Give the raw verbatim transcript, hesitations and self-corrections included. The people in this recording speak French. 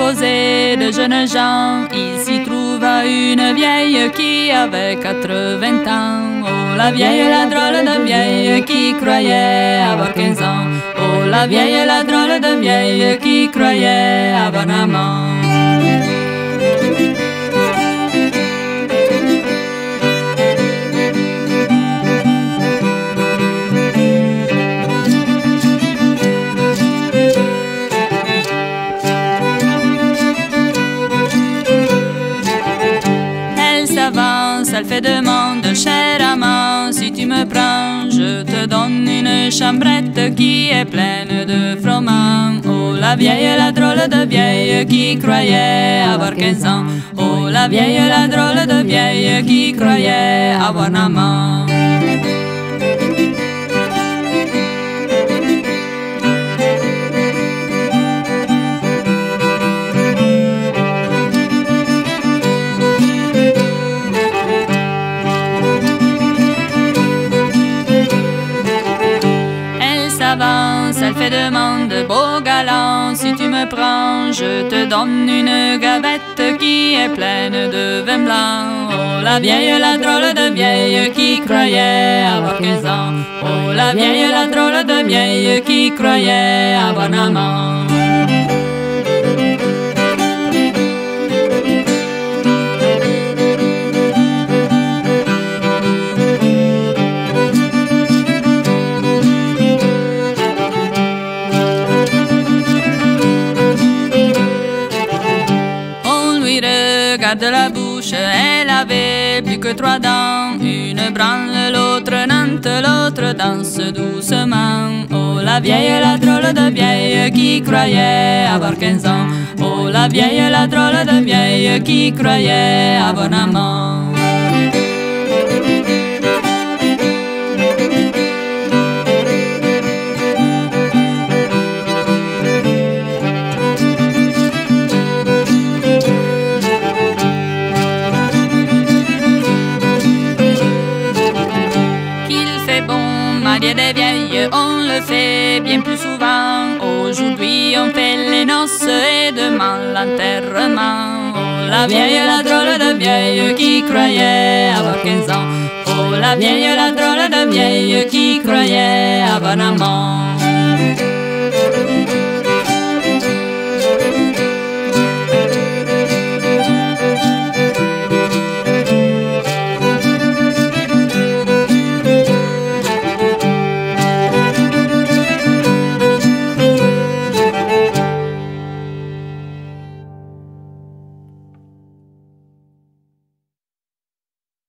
causer de jeunes gens, il s'y trouva une vieille qui avait quatre-vingts ans. Oh, la vieille, la drôle de vieille qui croyait avoir quinze ans. Oh, la vieille, la drôle de vieille qui croyait avoir un amant. Elle fait demande, cher amant, si tu me prends, je te donne une chambrette qui est pleine de froment. Oh, la vieille, la drôle de vieille qui croyait avoir quinze ans. Oh, la vieille, la drôle de vieille qui croyait avoir un amant. Elle fait demande, beau galant, si tu me prends, je te donne une gavette qui est pleine de vin blanc. Oh, la vieille, la drôle de vieille qui croyait avoir quinze ans. Oh, la vieille, la drôle de vieille qui croyait avoir un amant. De la bouche, elle avait plus que trois dents. Une branle, l'autre nante, l'autre danse doucement. Oh, la vieille, la drôle de vieille qui croyait avoir quinze ans. Oh, la vieille, la drôle de vieille qui croyait avoir un amant. Des vieilles, on le fait bien plus souvent. Aujourd'hui on fait les noces et demain l'enterrement. Oh, la vieille, la drôle de vieille qui croyait avoir quinze ans. Oh, la vieille, la drôle de vieille qui croyait avoir un amant.